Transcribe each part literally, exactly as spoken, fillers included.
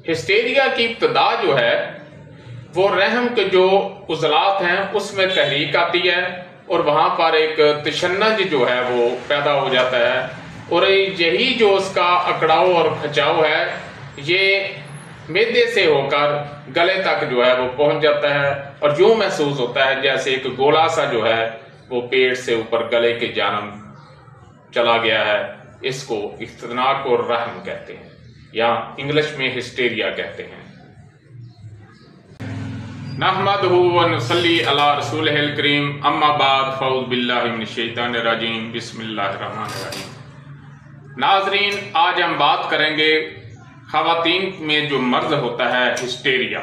Hysteria की इब्तदा जो है वो रहम के जो उजलात हैं उसमें तहरीक आती है और वहां पर एक तशन्नुज जो है वो पैदा हो जाता है और यही जो उसका अकड़ाव और खचाव है ये मैदे से होकर गले तक जो है वो पहुंच जाता है और यूं महसूस होता है जैसे एक गोला सा जो है वो पेट से ऊपर गले के जानब चला गया है। इसको इख्तनाक और रहम कहते हैं या इंग्लिश में हिस्टेरिया कहते हैं। नहमदहु व नसल्ली अला रसूलिहिल करीम अम्मा बाद फऊज़ बिल्लाहि मिनश शैतानिर रजीम बिस्मिल्लाहिर रहमानिर रहीम। नाज़रीन, आज हम बात करेंगे ख़वातीन में जो मर्ज होता है हिस्टेरिया,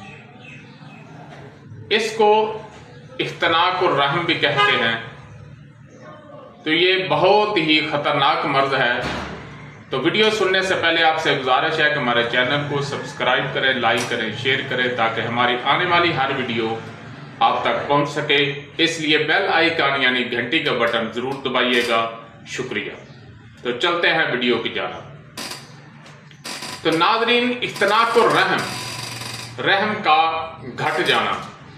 इसको इख्तनाक और रहम भी कहते हैं। तो ये बहुत ही खतरनाक मर्ज है। तो वीडियो सुनने से पहले आपसे गुजारिश है कि हमारे चैनल को सब्सक्राइब करें, लाइक करें, शेयर करें ताकि हमारी आने वाली हर वीडियो आप तक पहुंच सके। इसलिए बेल आइकन यानी घंटी का बटन जरूर दबाइएगा। शुक्रिया। तो चलते हैं वीडियो की जानिब। तो नाज़रीन, इख्तनाक और रहम, रहम का घट जाना,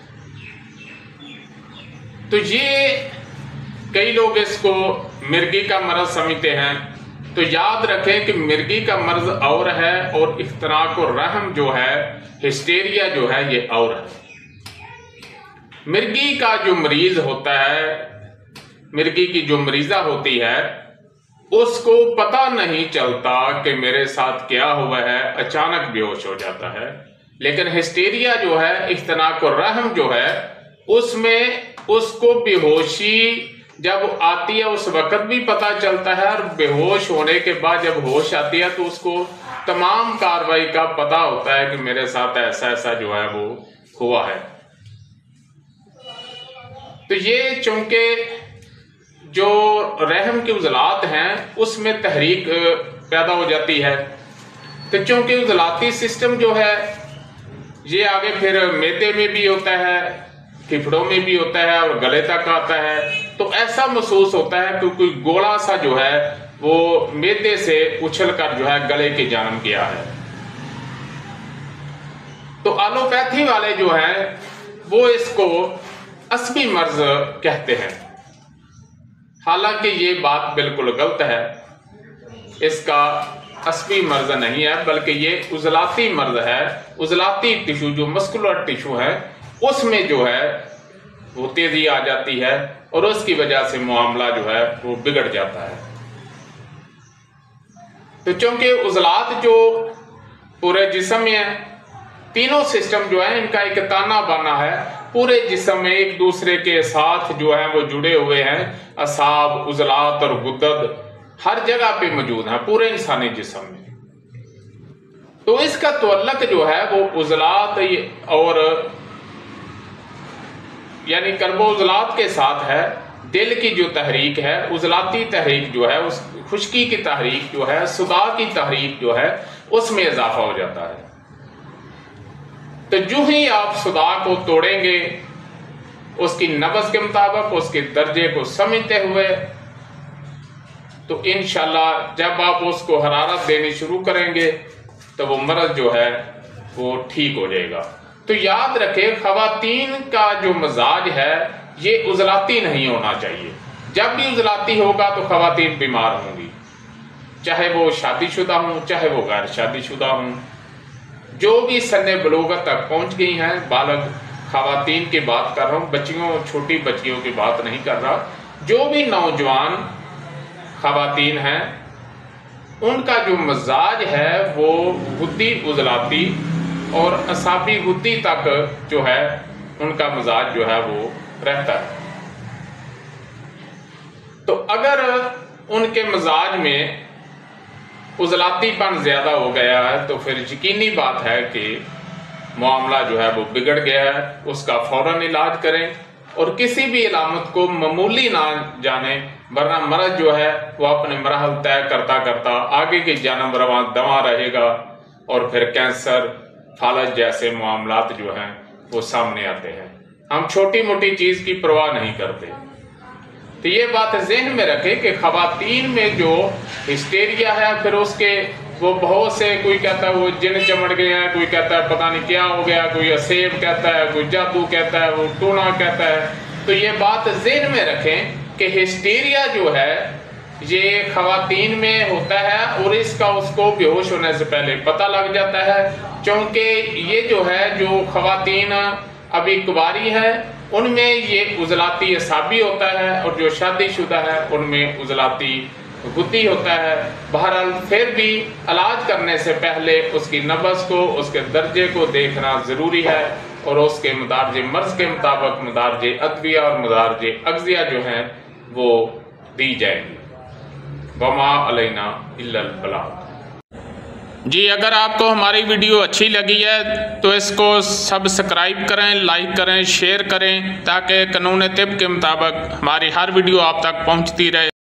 तो ये कई लोग इसको मिर्गी का मर्ज समझते हैं। तो याद रखें कि मिर्गी का मर्ज और है और इख्तनाक और रहम जो है, हिस्टेरिया जो है, ये और है। मिर्गी का जो मरीज होता है, मिर्गी की जो मरीजा होती है, उसको पता नहीं चलता कि मेरे साथ क्या हुआ है, अचानक बेहोश हो जाता है। लेकिन हिस्टेरिया जो है, इख्तनाक और रहम जो है, उसमें उसको बेहोशी जब आती है उस वक्त भी पता चलता है और बेहोश होने के बाद जब होश आती है तो उसको तमाम कार्रवाई का पता होता है कि मेरे साथ ऐसा ऐसा जो है वो हुआ है। तो ये चूंकि जो रहम के उजलात हैं उसमें तहरीक पैदा हो जाती है, तो चूंकि उजलाती सिस्टम जो है ये आगे फिर मैदे में भी होता है, फेफड़ों में भी होता है और गले तक आता है। तो ऐसा महसूस होता है कि कोई गोला सा जो है वो मैदे से उछल कर जो है गले के जानब गया है। तो एलोपैथी वाले जो हैं वो इसको अस्बी मर्ज कहते हैं। हालांकि ये बात बिल्कुल गलत है। इसका अस्बी मर्ज नहीं है बल्कि ये उजलाती मर्ज है। उजलाती टिश्यू जो मस्कुलर टिश्यू है उसमें जो है वो तेजी आ जाती है और उसकी वजह से मामला जो है वो बिगड़ जाता है। तो चूंकि उजलात जो पूरे जिस्म में है, तीनों सिस्टम जो है इनका एक ताना बाना है, पूरे जिस्म में एक दूसरे के साथ जो है वो जुड़े हुए हैं। असाब, उजलात और गुद्दद हर जगह पे मौजूद है पूरे इंसानी जिस्म में। तो इसका तअल्लुक जो है वो उजलात और यानी कर्बो उजलात के साथ है। दिल की जो तहरीक है, उजलाती तहरीक जो है, उस खुश्की की तहरीक जो है, सुदा की तहरीक जो है, उसमें इजाफा हो जाता है। तो जो ही आप सुदा को तोड़ेंगे उसकी नब्ज के मुताबिक, उसके दर्जे को समझते हुए, तो इंशाल्लाह जब आप उसको हरारत देनी शुरू करेंगे तो वो मर्ज जो है वो ठीक हो जाएगा। तो याद रखें, ख़वातीन का जो मजाज है ये उजलाती नहीं होना चाहिए। जब भी उजलाती होगा तो ख़वातीन बीमार होंगी, चाहे वो शादीशुदा हों चाहे वो गैर शादीशुदा हों। जो भी सन्ने बलूगत तक पहुंच गई हैं, बालग ख़वातीन की बात कर रहा हूँ, बच्चियों, छोटी बच्चियों की बात नहीं कर रहा। जो भी नौजवान ख़वातीन हैं उनका जो मजाज है वो गुद्दी उजलाती और असाबी गुद्दी तक जो है उनका मजाज जो है वो रहता है। तो अगर उनके मजाज में उजलातीपन ज्यादा हो गया है तो फिर यकीनी बात है कि मामला जो है वो बिगड़ गया है। उसका फौरन इलाज करें और किसी भी इलामत को मामूली ना जाने, वरना मर्ज जो है वो अपने मरहल तय करता करता आगे की जानब रवां दवा रहेगा और फिर कैंसर, फालज जैसे मामलात जो हैं वो सामने आते हैं। हम छोटी मोटी चीज की परवाह नहीं करते। तो ये बात जहन में रखें कि ख़वातीन में जो हिस्टेरिया है फिर उसके वो बहुत से, कोई कहता है वो जिन चमड़ गए हैं, कोई कहता है पता नहीं क्या हो गया, कोई असेब कहता है, कोई जादू कहता है, वो टूना कहता है। तो ये बात ज़हन में रखें कि हिस्टीरिया जो है ये खवातीन में होता है और इसका उसको बेहोश होने से पहले पता लग जाता है, क्योंकि ये जो है जो खवातीन अभी कुंवारी है उनमें ये उजलाती असाबी होता है और जो शादीशुदा है उनमें उजलाती गुद्दी होता है। बहरहाल फिर भी इलाज करने से पहले उसकी नब्ज़ को, उसके दर्जे को देखना ज़रूरी है और उसके मदारज मर्ज के मुताबिक मदारज अद्विया और मदारज अग़ज़िया जो हैं वो दी जाएंगी। वमा अलैना इल्लल बलाग। जी, अगर आपको हमारी वीडियो अच्छी लगी है तो इसको सब्सक्राइब करें, लाइक करें, शेयर करें, ताकि कानून तिब के मुताबिक हमारी हर वीडियो आप तक पहुंचती रहे।